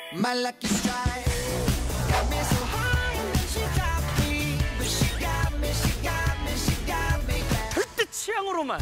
My lucky strike got me so high and then she got me, but she got me, she got me, she got me. 절대 취향으로만.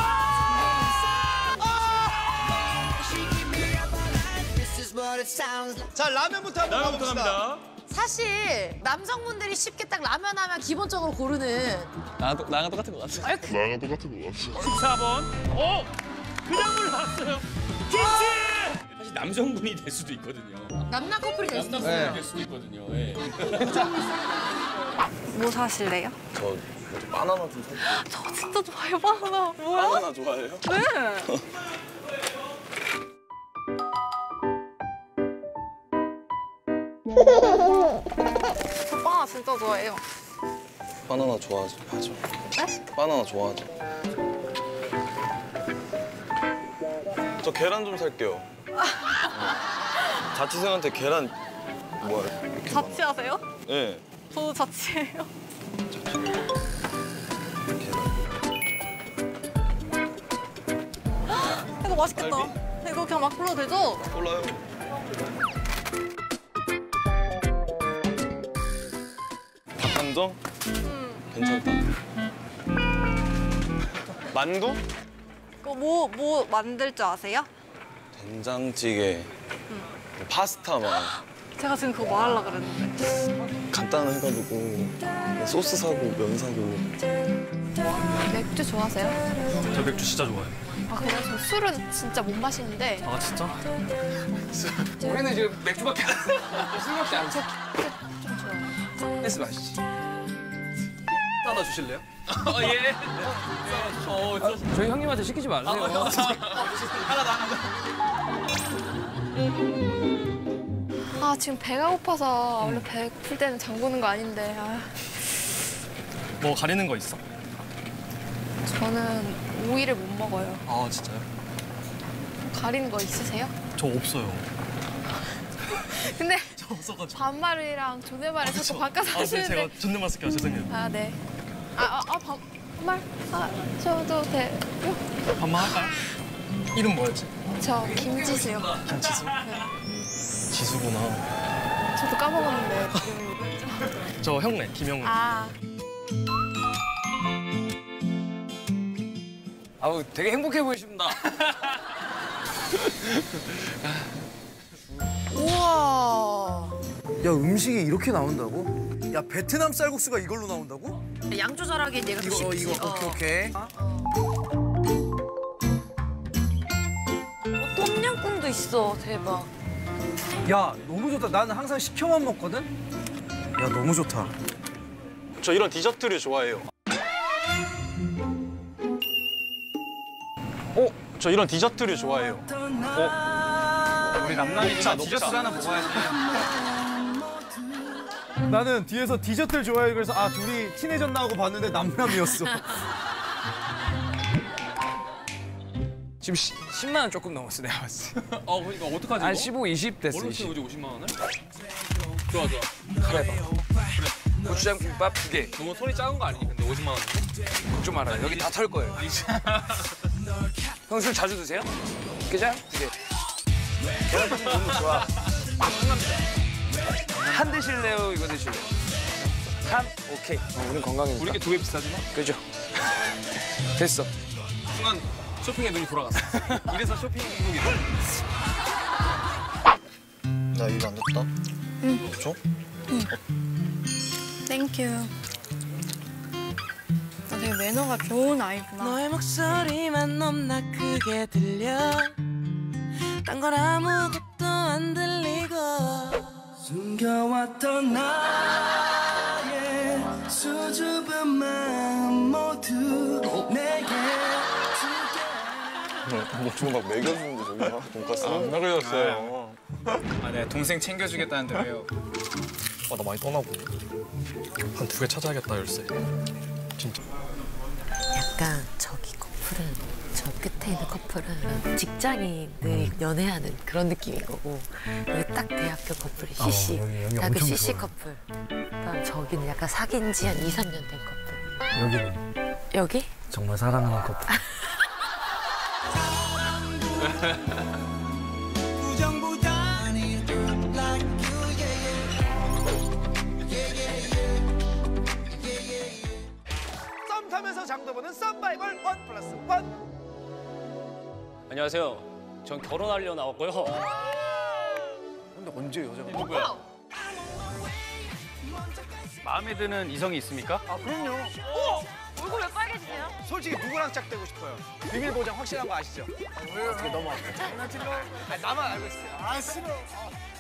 She keep me up all night. This is what it sounds like. 자, 라면부터 한번 가봅시다. 사실 남성분들이 쉽게 딱 라면 하면 기본적으로 고르는 나랑 똑같은 것 같아. 나랑 똑같은 것 같아. 14번. 그냥 물어봤어요. 김치! 사실 남성분이 될 수도 있거든요. 남남 커플이 될 수도 있어요. 남성분이 될 수도 있거든요. 예. 뭐 사실래요? 저 바나나 좀 살게요. 저 진짜 좋아해요, 바나나. 뭐야? 바나나 좋아해요? 네. 저 바나나 진짜 좋아해요. 바나나 좋아하죠. 네? 바나나 좋아하죠. 저 계란 좀 살게요. 자취생한테 계란 뭐야? 이렇게 자취하세요? 네. 저도 자취해요. 이거 맛있겠다. 이거 그냥 막 불러도 되죠? 몰라요. 닭강정? 괜찮다. 만두? 이거 뭐 만들 줄 아세요? 된장찌개, 파스타 막 제가 지금 그거 말하려고 그랬는데. 간단해가지고 소스 사고 면 사고. 맥주 좋아하세요? 저 맥주 진짜 좋아해요. 아 그래요? 저 술은 진짜 못 마시는데 아 진짜? 우리는 지금 맥주밖에 안 술밖에 안 써. 좀 좋아해요. 댄스 마시지. 하나 주실래요? 예. 저희 형님한테 시키지 마세요. 아 지금 배가 고파서 원래 배고플 때는 장 보는 거 아닌데 아. 뭐 가리는 거 있어? 저는 오이를 못 먹어요. 아 진짜요? 가리는 거 있으세요? 저 없어요. 근데 저 없어가지고. 반말이랑 존댓말을 자꾸 바꿔서 하시는데 제가 존댓말 쓸게요. 죄송해요. 아 네. 반말 저도 돼요? 반말 할까요? 이름 뭐였지? 저 김지수요. 김지수? 네. 지수구나. 저도 까먹었는데. 저 형네, 김형네. 아. 아우 되게 행복해 보이십니다. 우와. 야, 음식이 이렇게 나온다고? 야, 베트남 쌀국수가 이걸로 나온다고? 양 조절하기 얘가 좀 쉽지. 이거, 오케이. 똠양꿍도 있어. 대박. 야, 너무 좋다. 나는 항상 시켜만 먹거든? 야, 너무 좋다. 저 이런 디저트류 좋아해요. 저 이런 디저트류 좋아해요. 우리 남남이니까 디저트 하나 먹어야지. 나는 뒤에서 디저트를 좋아해. 그래서 아, 둘이 친해졌나 하고 봤는데 남남이었어. 지금 10만 원 조금 넘었어 내가 봤을 때. 그러니까 어떡하지? 한 이거? 15, 20 됐어. 뭘로 20. 채우지 50만 원을? 좋아. 카레밥. 고추장 김밥 2개. 너무 손이 작은 거 아니니? 근데 50만 원. 걱정 말아요. 여기 다 털 거예요. 형 술 자주 드세요? 깨장 2개. 계란찜 너무 좋아. 한 드실래요? 이거 드실래요? 한? 오케이. 우린 건강이니까. 우리 게 두 개 비싸지만? 그죠? 됐어. 순간 쇼핑에 눈이 돌아갔어. 이래서 쇼핑 중독이 돼. 나 이거 안 됐다. 응. 줘? 땡큐. 나 되게 매너가 좋은 아이구나. 너의 목소리만 넘나 크게 들려 딴 건 아무것도 안 들리고 숨겨왔던 나의 수줍은 마음 모두 내게 지금 막 먹여주는데 저기가 돈가스? 안 먹여줬어요. 네, 동생 챙겨주겠다는데 왜요? 나 많이 떠나고. 한 2개 찾아야겠다, 열쇠. 진짜. 약간 저기 커플은 저 끝에 있는 커플은 직장인들이 연애하는 그런 느낌인 거고 여기 딱 대학교 커플이 CC. 여기 대학교 엄청 CC 좋아요. 커플. 그다음 저기는 약간 사귄 지 한 2, 3년 된 커플. 여기는 여기? 정말 사랑하는 커플. 부정부담 안녕하세요. 전 결혼하려 나왔고요. 근데 언제 여자가? 누구야? 마음에 드는 이성이 있습니까? 아 그럼요. 얼굴 왜 빨개지세요? 솔직히 누구랑 짝대고 싶어요? 비밀 보장 확실한 거 아시죠? 어떻게 너무 아파. 장난치러. 나만 알고 있어요. 아 싫어.